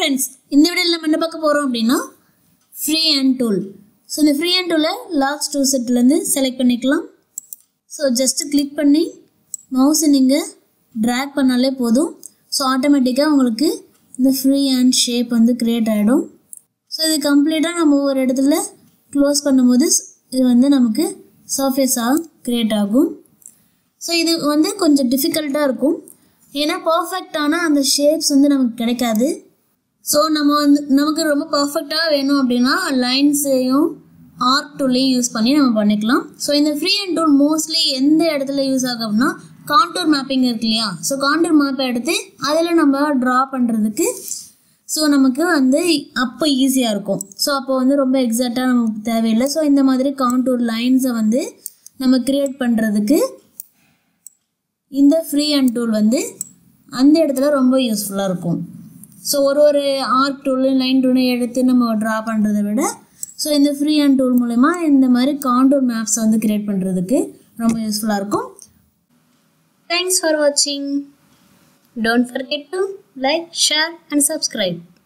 friends, இந்த வீடியோல நம்ம என்ன பார்க்க போறோம் அப்படினா free hand tool. So இந்த free hand tool last two setல இருந்து செலக்ட் பண்ணிக்கலாம். So just click பண்ணி mouse நீங்க drag பண்ணாலே போதும். So ஆட்டோமேட்டிக்கா உங்களுக்கு இந்த free hand shape வந்து கிரியேட் ஆயிடும். So இது கம்ப்ளீட்டா நம்ம ஒரு இடத்துல க்ளோஸ் பண்ணும்போது இது வந்து நமக்கு சர்ஃபேஸா கிரியேட் ஆகும். So இது வந்து கொஞ்சம் டிஃபிகல்ட்டா இருக்கும். ஏனா பெர்ஃபெக்ட்டான அந்த ஷேப்ஸ் வந்து நமக்கு கிடைக்காது. சோ நமக்கு ரொம்ப பெர்ஃபெக்ட்டா வேணும் அப்படினா லைன்ஸையும் ஆர்க் டூலையும் யூஸ் பண்ணி நம்ம பண்ணிக்கலாம். சோ இந்த ஃப்ரீ ஹேண்ட் டூல் மோஸ்ட்லி எந்த இடத்துல யூஸ் ஆகும்னா கான்டூர் மேப்பிங் இருக்குலையா, சோ கான்டூர் மேப் எடுத்து அதில நம்ம டிரா பண்றதுக்கு சோ நமக்கு வந்து அப்போ ஈஸியா இருக்கும். சோ அப்போ வந்து ரொம்ப எக்ஸாக்ட்டா நமக்கு தேவையில்லை. சோ இந்த மாதிரி கான்டூர் லைன்ஸை வந்து நம்ம கிரியேட் பண்றதுக்கு இந்த ஃப்ரீ ஹேண்ட் டூல் வந்து அந்த இடத்துல ரொம்ப யூஸ்ஃபுல்லா இருக்கும். சோ ஒரு ஆர்க் டூல் லைன் டூல் எடுத்து நம்ம டிரா பண்றதை விட சோ இந்த ஃப்ரீ ஹேண்ட் டூல் மூலமா இந்த மாதிரி கான்டூர் மேப்ஸ் வந்து கிரியேட் பண்றதுக்கு ரொம்ப யூஸ்ஃபுல்லா இருக்கும். Thanks for watching. Don't forget to like, share and subscribe.